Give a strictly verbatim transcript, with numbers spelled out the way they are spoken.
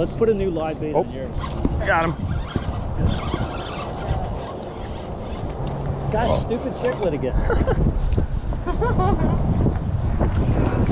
Let's put a new live bait oh. on yours. Got him. Gosh, oh. stupid chiclet again.